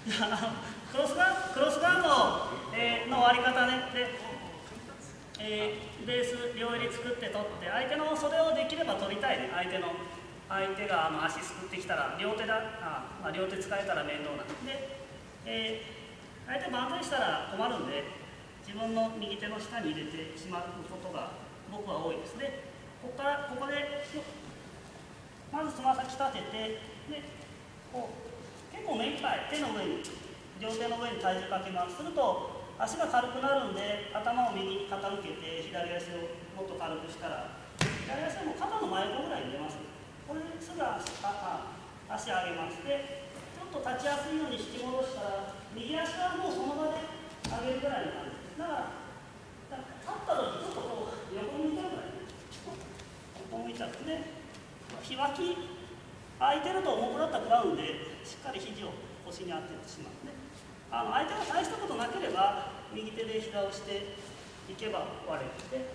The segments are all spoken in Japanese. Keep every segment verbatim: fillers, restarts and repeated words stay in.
クロスガード、クロスガード、えー、の割り方ね。で、えー、ベース両襟作って取って相手の袖をできれば取りたいね。相手の相手があの足すくってきたら両手だあ、まあ、両手使えたら面倒なんで、えー、相手万歳したら困るんで自分の右手の下に入れてしまうことが僕は多いですね。ここからここでまずつま先立ててでこう結構目いっぱい手の上に両手の上に体重かけます。すると足が軽くなるんで頭を右に傾けて左足をもっと軽くしたら左足はもう肩の真横ぐらいに出ます。これですぐ足あ足上げます。でちょっと立ちやすいように引き戻したら右足はもうその場で上げるぐらいの感じです。だから立った時ちょっとこう横向いちゃうぐらいね。横向いちゃってねひわき空いてると重くなったら食らうんでしっかり肘を腰に当ててしまうね。あの相手が大したことなければ右手で膝をしていけば割れて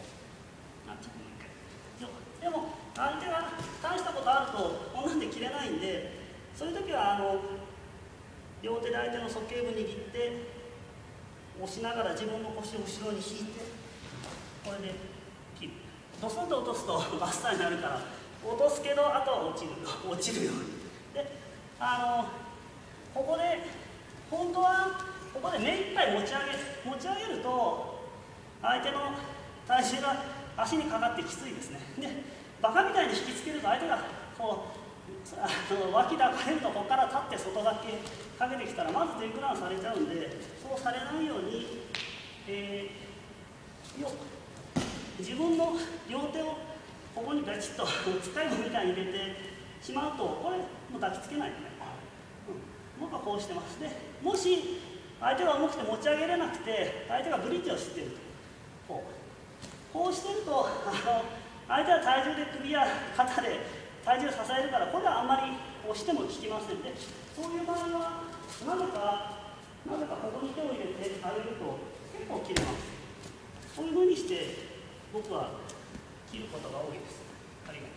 でも相手が大したことあるとこんなんで切れないんでそういう時はあの両手で相手の鼠径部握って押しながら自分の腰を後ろに引いてこれで切る。ドスンと落とすとバスターになるから落とすけどあとは落ちる落ちるようにであのここで本当はここで目いっぱい持ち上げる持ち上げると相手の体重が足にかかってきついですね。でバカみたいに引きつけると相手がこうあの脇抱かれるとここから立って外掛けかけてきたらまずテイクダウンされちゃうんでそうされないように、えー、よ自分の両手をここにガチッと使い棒みたいに入れてしまうとこれもう抱きつけないよね。僕はこうしてます。でもし相手が重くて持ち上げれなくて相手がブリッジを知っているとこうこうしてるとあの相手は体重で首や肩で体重を支えるからこれはあんまり押しても効きませんでそういう場合はなぜかなぜかここに手を入れてあげると結構切れます。そういうふうにして僕は切ることが多いです。ありがとう。